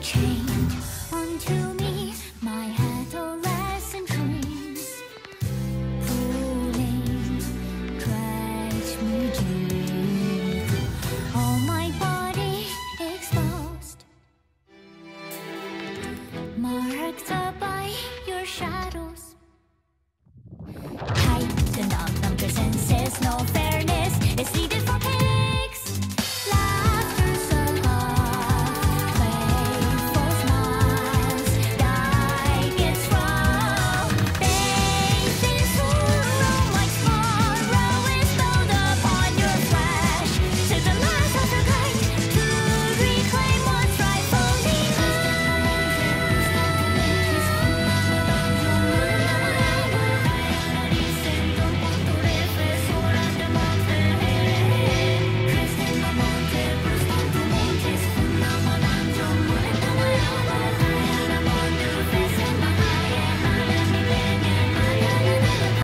chained onto me, my adolescent dreams, pulling, drag me deep. All my body exposed, marked up by your shadows. Tighten up, numb your senses, no fairness. It's needed.